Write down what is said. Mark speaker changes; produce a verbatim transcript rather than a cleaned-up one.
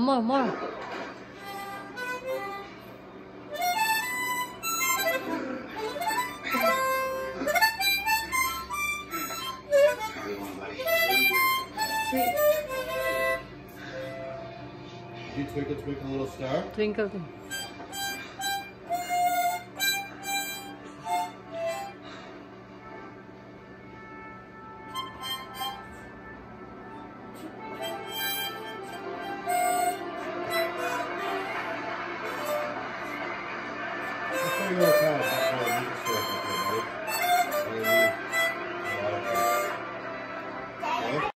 Speaker 1: more, more.
Speaker 2: Did you twinkle, twinkle, little star?
Speaker 1: Twinkle.